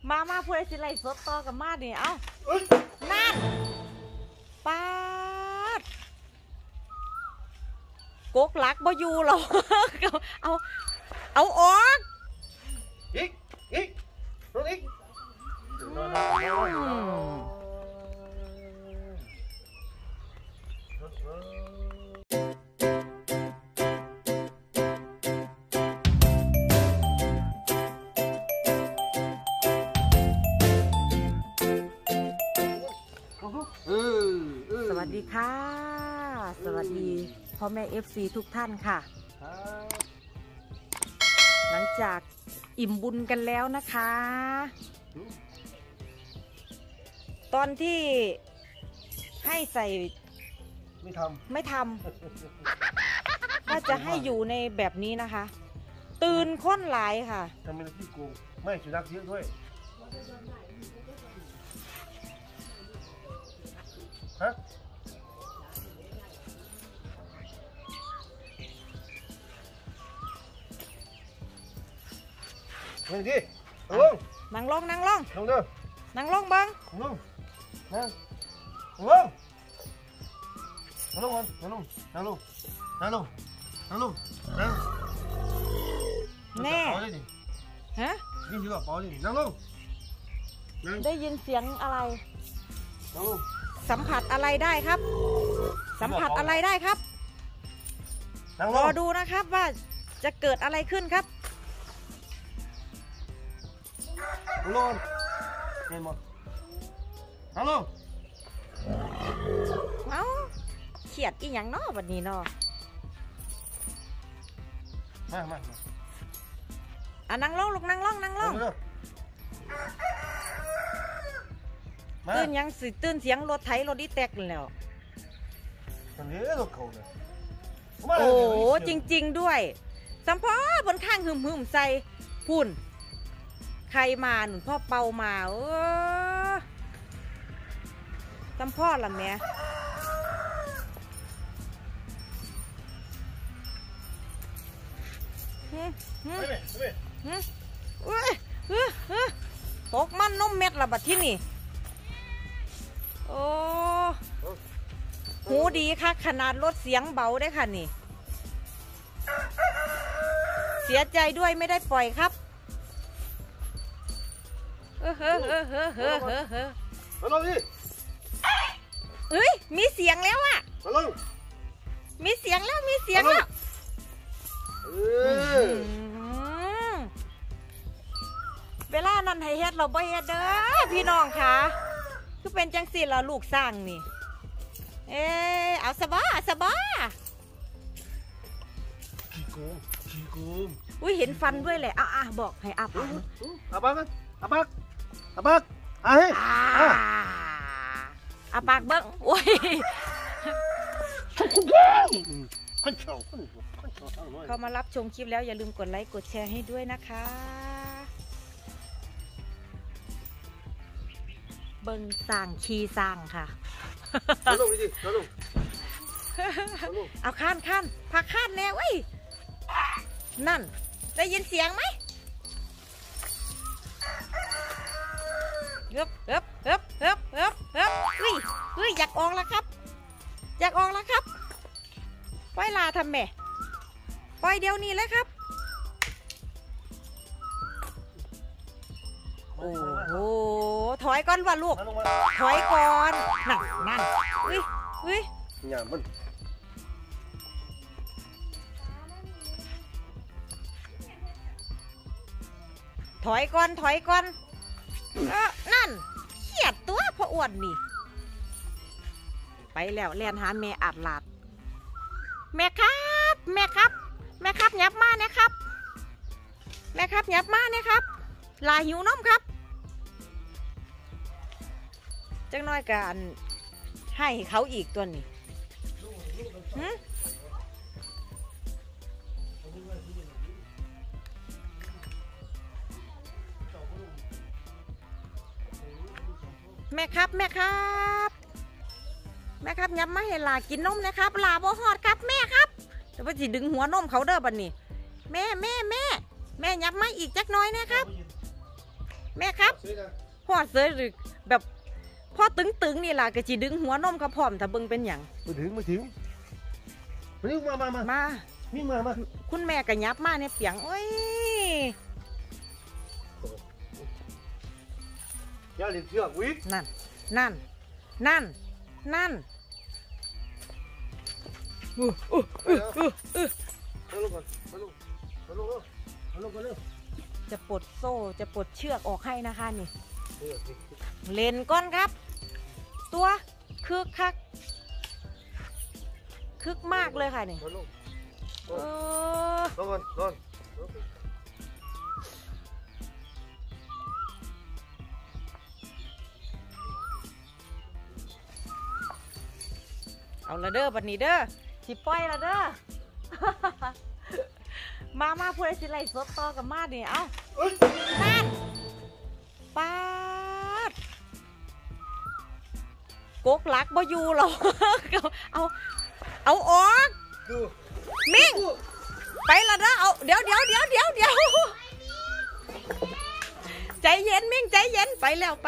มาพูดอะไรสิไรสดต่อกับมาดิเอานั่นปาดกกหลักบ่อยู่หรอเอาออกอีกรถอีกสวัสดีค่ะสวัสดีพ่อแม่ FC ทุกท่านค่ะหลังจากอิ่มบุญกันแล้วนะคะตอนที่ให้ใส่ไม่ทำว่าจะให้อยู่ในแบบนี้นะคะตื่นค้นหลายค่ะทำเป็นที่โกงไม่สุนัขเยอะด้วยฮะนั่งดินั่งลงนั่งเด้อนั่งลงบังนั่งแน่ฮะได้ยินเสียงอะไรสัมผัสอะไรได้ครับสัมผัสอะไรได้ครับรอดูนะครับว่าจะเกิดอะไรขึ้นครับลงเห็นหมดฮัลโหลเอาเขียดอีหยังเนาะวันนี้เนาะมานั่งลงลูกนั่งลงตื่นยังสิตื่นเสียงรถไถรถอีแตกแล้วโอ้จริงๆด้วยสัมพ่อบนข้างหึมใส่พุ่นใครมาหนุนพ่อเปามาสัมพ่อละแม่ตกมันนมเม็ดละบัดที่นี่โอ้หูดีค่ะขนาดลดเสียงเบาได้ค่ะนี่เสียใจด้วยไม่ได้ปล่อยครับเฮ้ยมีเสียงแล้วอ่ะมีเสียงแล้วเวลานั้นให้เฮ็ดเราบ่เฮ็ดเด้อพี่น้องค่ะคือเป็นจังสิเราลูกสร้างนี่เอาสบายขี้โกงอุ้ยเห็นฟันด้วยแหละบอกให้อาปากอาปากให้อาปากเบิ้งโอ้ยเข้ามารับชมคลิปแล้วอย่าลืมกดไลค์กดแชร์ให้ด้วยนะคะเบิ้งสร้างขี้สร้างค่ะเอาข้านพักข้านแน่เว้ยนั่นได้ยินเสียงไหมเฮ้ยอยากออกแล้วครับปล่อยลาทำแม่ปล่อยเดี๋ยวนี้เลยครับโอ้โหถอยก่อนว่ะลูกถอยก่อนนั่นเฮ้ยอย่ามันถอยก่อนนั่นเขียดตัวพออ้วนนี่ไปแล้วแล่นหาแม่อาดลาดแม่ครับยับมานะครับยับมานะครับลาหิวนมครับจังน้อยกันให้เขาอีกตัวนี้แม่ครับยับมาให้ลากินนมนะครับลาบ่ฮอดครับแม่ครับแต่ว่าสิดึงหัวนมเขาเด้อบัดนี้แม่ยับมาอีกจักน้อยนะครับแม่ครับซื้อนะหอดเสยหรือแบบพ่อตึงๆนี่ล่ะก็จิดึงหัวนมกระพร้อมถ้าเบิ่งเป็นหยังมาถึงมานี่มามานี่มาคุณแม่ก็ยับมาในเปียงโอ้ยอย่าเล่นเชือกวิกนั่นมาลงก่อนมาลงก่อนเร็วจะปลดโซ่จะปลดเชือกออกให้นะคะนี่เออเล่นก้อนครับ ตัวคึกคักคึกมากเลยค่ะนี่มาลงเออนอนนอนเอาละเด้อบัดนี้เด้อสิปล่อยละเด้อ มาพูดสิไล่สดต่อกับมาดิเอานั่นปาดกกหลักบ่อยู่หรอก เอาออกดูมิ่งไปละเด้อเอาเดี๋ยวใจเย็นมิ่งใจเย็นไปแล้วไป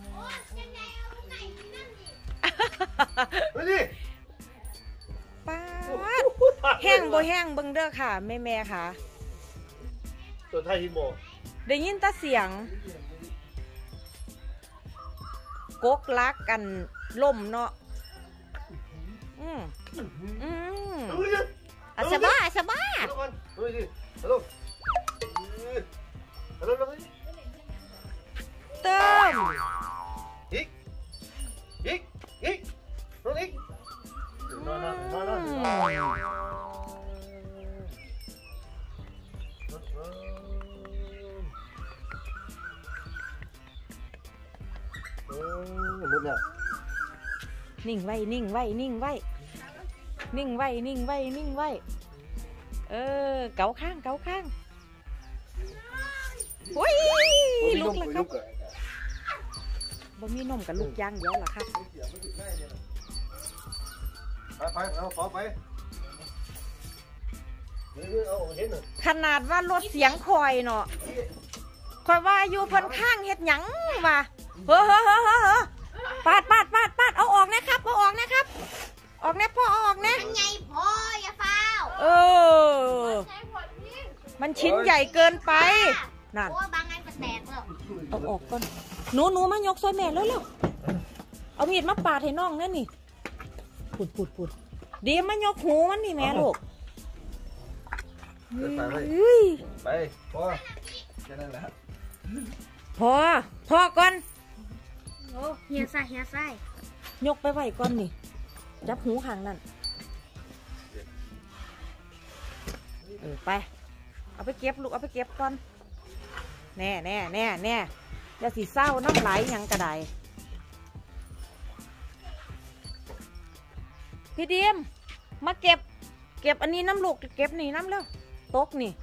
ดิป้าดแห้งบ่แห้งเบิ่งเด้อค่ะแม่ค่ะตัวไทยฮิโมได้ยินแต่เสียงกกลักกันล่มเนาะอาชบ้ามาลงก่อนดูดิมาลงลงเติมอีกลงอีกนอนหมดแล้วนิ่งไว้เออเกาข้างโอ้ยลุกแล้วครับบ่มีนมกับลูกย่างเดียวล่ะครับไปเอาขอไปเอาเห็นหน่อยขนาดว่ารถเสียงคอยเนาะคอยว่าอยู่เพิ่นข้างเฮ็ดหยังวะเฮ้อปาดเอาออกนะครับออกนะพ่อเอาออกนะไงพ่ออย่าเฝ้าเออมันชิ้นใหญ่เกินไปนั่นโอ้บางงานก็แตกแล้วเอาออกก่อนหนูมายกซอยแม่แล้วเอามีดมาปาดให้น้องนั่นนี่ปุดดีมายกหูมันนี่แม่ลูกไปพอแค่นั้นแหละพอก่อนโอ้เฮียไส้ยกไปไว้ก่อนนี่จับหูข้างนั่นไปเอาไปเก็บลูกเอาไปเก็บก่อนแน่อย่าสิเศร้าน้ำไหลยังกระไดพี่ดิมมาเก็บอันนี้น้ำลูกเก็บนี่น้ำแล้วตกนี่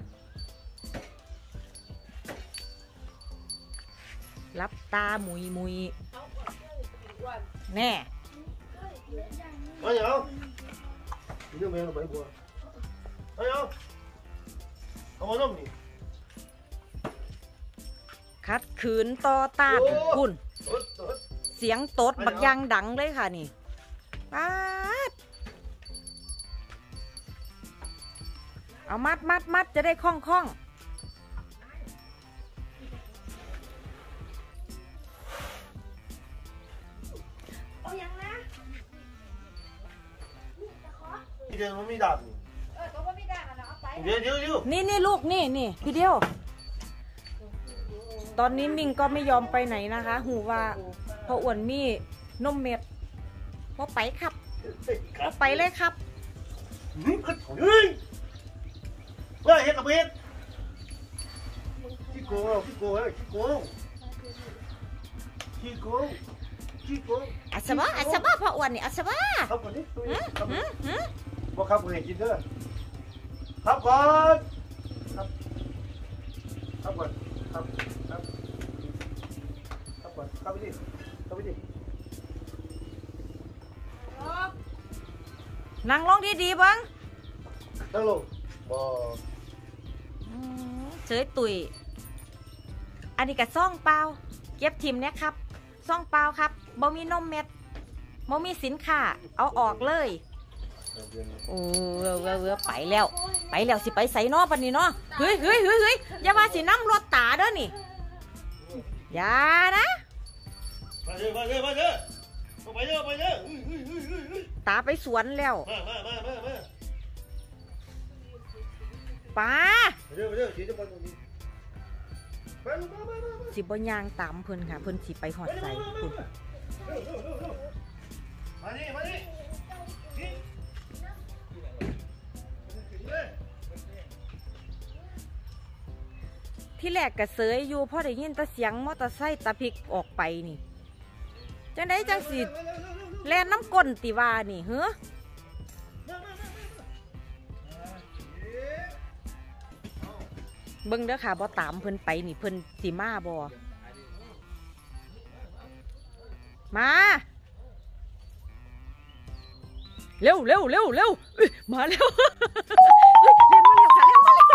รับตามุยแน่เอาอย่างเรื่องแมงเราไปบัวเอามาน้ำนี่ขัดขืนต่อต้านคุณเสียงตดบักยางดังเลยค่ะนี่ป๊าดเอามัดจะได้คล่องเอายังนะที่เดินมันไม่ดับนี่ก็ว่าไม่ได้กันนะเอาไปเดี๋ยวนี่ลูกนี่พี่เดียวตอนนี้มิงก็ไม่ยอมไปไหนนะคะหูว่าพออ้วนมีนมเม็ดพอไปครับพอไปเลยครับเฮ้ยเฮ็ดกับเฮ็ดขี้โกงอัศบะพออ้วนนี่อัศบะครับก่อนดิบอกครับผมเห็นกินเด้อครับก่อนครับก่อนเข้าไปดินั่งลงดีๆบ้างนั่งลงบอกเฉยตุยอันนี้กับซ่องเปล่าเก็บทิมเนี่ยครับซ่องเปล่าครับบ่มีนมเม็ดบ่มีสินค้าเอาออกเลยโอ้ไปแล้วสิไปใส่นอปันนี้เนาะเฮ้ยอย่าว่าสิน้ำรถตาเด้อนี่อย่านะมาเด้อตาไปสวนแล้วป้าสิบ่ยางตามเพิ่นค่ะเพิ่นสิไปหอดใส่คุณมานี่ที่แรกกระเสยอยู่พอได้ยินแต่เสียงมอเตอร์ไซค์ตะพริกออกไปนี่จังไดจังสิแล่นน้ำก้นติว่านี่เฮ้อเบิ่งเด้อค่ะบ่ตามเพิ่นไปนี่เพิ่นสิมาบ่มาเร็วมาเร็วเรียนมาเร็วค่ะ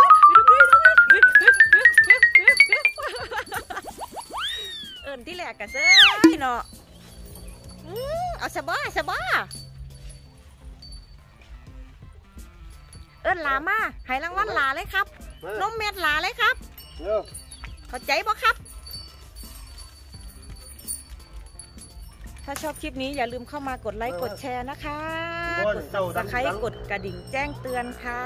เอิ้นที่แรกกะเซ้ยเนาะเอาสะบ้าเอิ้นหลามาให้รางวัลหลาเลยครับนมเม็ดหลาเลยครับเข้าใจบ่ครับถ้าชอบคลิปนี้อย่าลืมเข้ามากดไลค์กดแชร์นะคะกด Subscribe กดกระดิ่งแจ้งเตือนค่ะ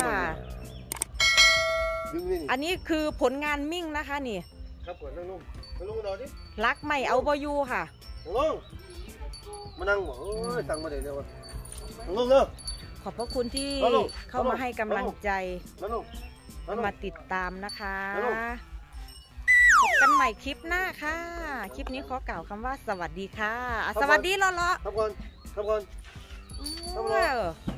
อันนี้คือผลงานมิ่งนะคะนี่ครับก่อนนั่งลงนอนดิรักไม่เอาบอยู่ค่ะลงมานั่งโอ้ยสั่งมาเดี๋ยวลงเร็วขอบพระคุณที่เข้ามาให้กำลังใจมาติดตามนะคะพบกันใหม่คลิปหน้าค่ะคลิปนี้ขอกล่าวคำว่าสวัสดีค่ะสวัสดีล้อครับก่อน